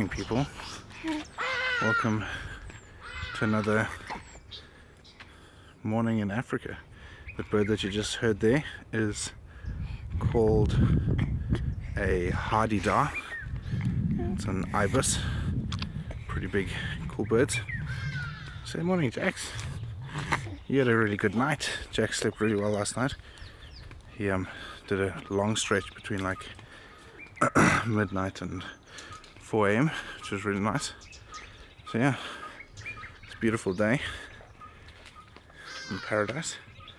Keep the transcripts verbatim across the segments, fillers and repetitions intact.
morning, people. Welcome to another morning in Africa. The bird that you just heard there is called a hardy-dar. It's an ibis. Pretty big, cool birds. Say morning, Jax. You had a really good night. Jax slept really well last night. He um, did a long stretch between like midnight and four A M, which was really nice. So yeah, it's a beautiful day in paradise.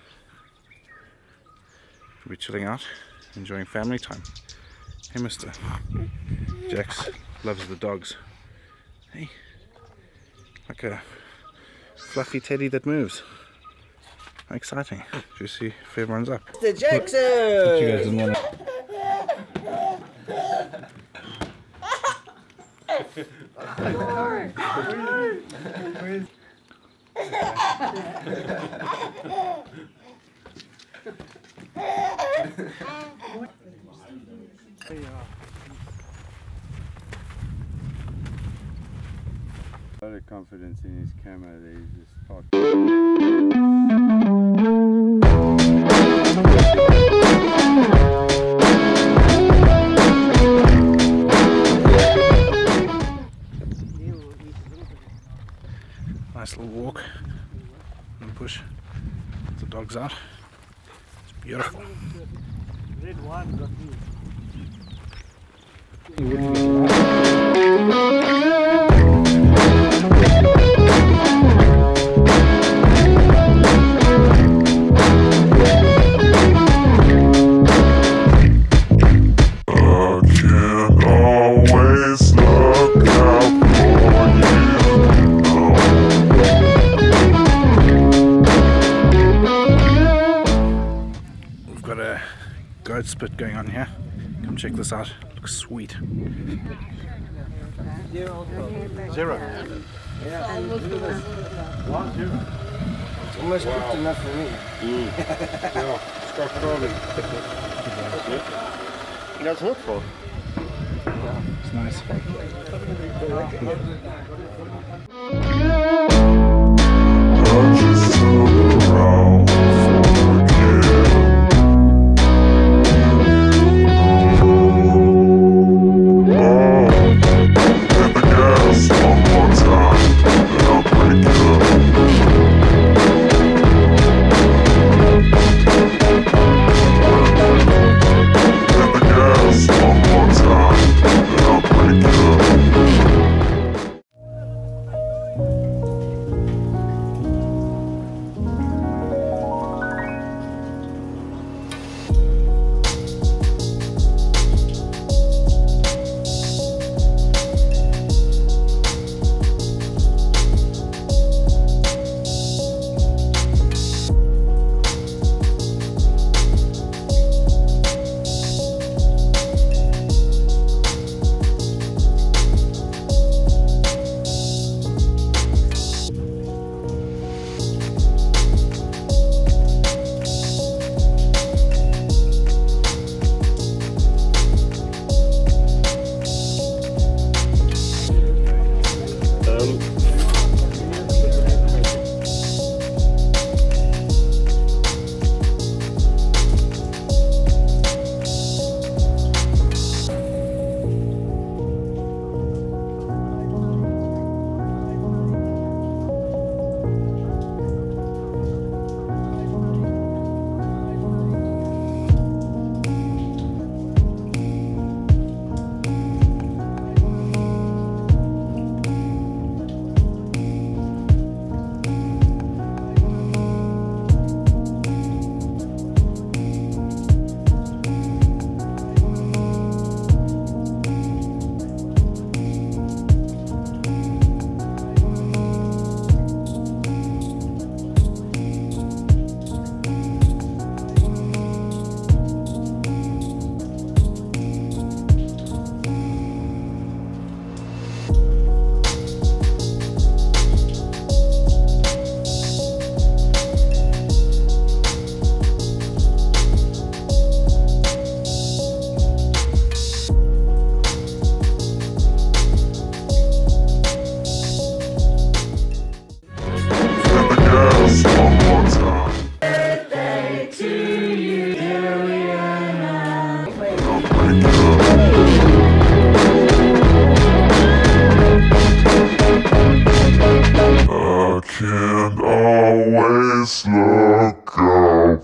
We'll be chilling out, enjoying family time. Hey, mister. Jax loves the dogs. Hey, like a fluffy teddy that moves. How exciting. Do you see if everyone's up? Mister Jackson! What you guys didn't want to... A lot of confidence in his camera that he's just talking. Nice little walk in the bush. The dog's out. It's beautiful. Red one got goat spit going on here. Come check this out. Looks sweet. Zero. Zero. Yeah. One, two. It's almost wow. Good enough for me. Mm. Yeah, start crawling. That's hurtful. Yeah. It's nice. can't always look out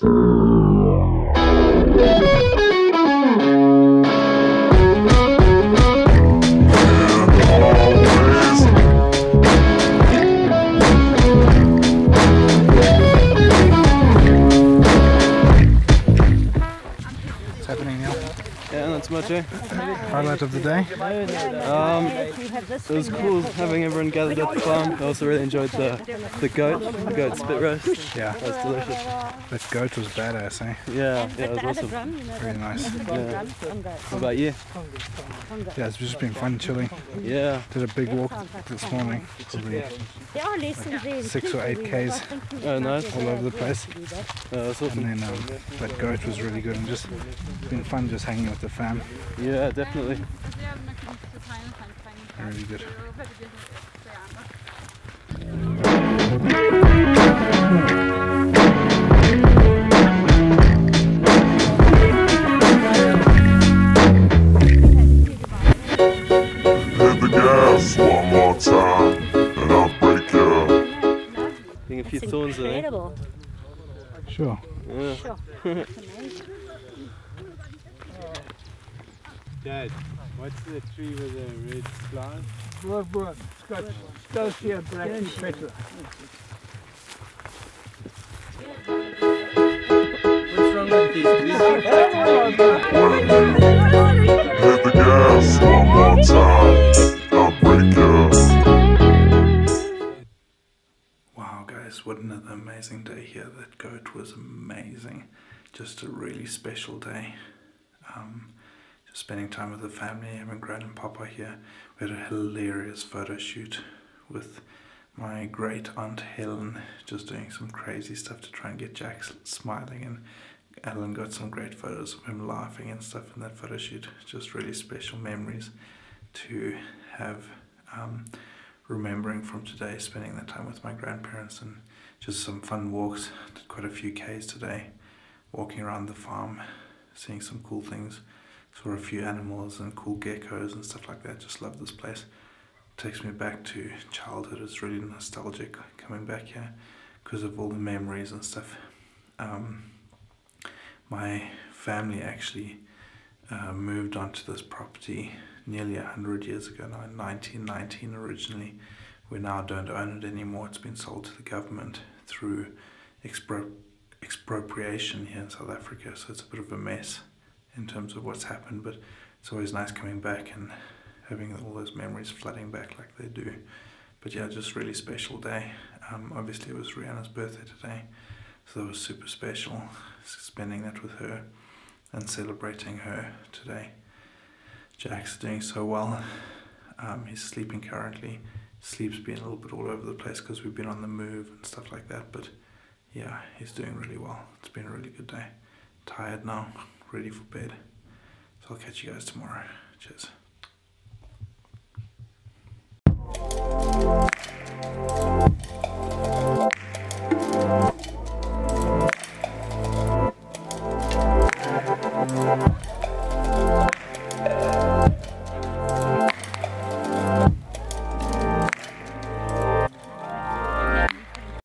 What's happening now? Yeah, not much, eh? Highlight of the day? Um, it was cool having everyone gathered at the farm. I also really enjoyed the the goat, the goat spit roast. Yeah. That was delicious. That goat was badass, eh? Yeah, yeah, it was awesome. Very nice. Yeah. What about you? Yeah, it's just been fun chilling. Yeah. Did a big walk this morning. Probably six or eight Ks Oh, nice. all over the place. Yeah, that's awesome. And then um, that goat was really good and just been fun just hanging with the fam. Yeah, definitely. Really good. Hit the gas one more time, and I'll break you. Getting a few thorns there. Eh? Sure. Yeah. Dad, what's the tree with the red flowers? Broad, Scotch, Scotia, black and petrol. What's wrong with these trees? Hit the gas one more time, I'll break you. Wow guys, what another amazing day here. That goat was amazing. Just a really special day. Um, just spending time with the family, having Gran and Papa here. We had a hilarious photo shoot with my great aunt Helen, just doing some crazy stuff to try and get Jack smiling, and Alan got some great photos of him laughing and stuff in that photo shoot. Just really special memories to have, um, remembering from today, spending that time with my grandparents, and just some fun walks. Did quite a few Ks today, walking around the farm, seeing some cool things. Saw a few animals and cool geckos and stuff like that. Just love this place. Takes me back to childhood. It's really nostalgic coming back here because of all the memories and stuff. Um, my family actually uh, moved onto this property nearly a hundred years ago now, in nineteen nineteen originally. We now don't own it anymore. It's been sold to the government through expro expropriation here in South Africa, so it's a bit of a mess in terms of what's happened, but it's always nice coming back and having all those memories flooding back like they do. But yeah, just really special day. Um, obviously it was Rihanna's birthday today, so that was super special, spending that with her and celebrating her today. Jack's doing so well. Um, he's sleeping currently. Sleep's been a little bit all over the place because we've been on the move and stuff like that, but yeah, he's doing really well. It's been a really good day. Tired now, ready for bed. So I'll catch you guys tomorrow. Cheers.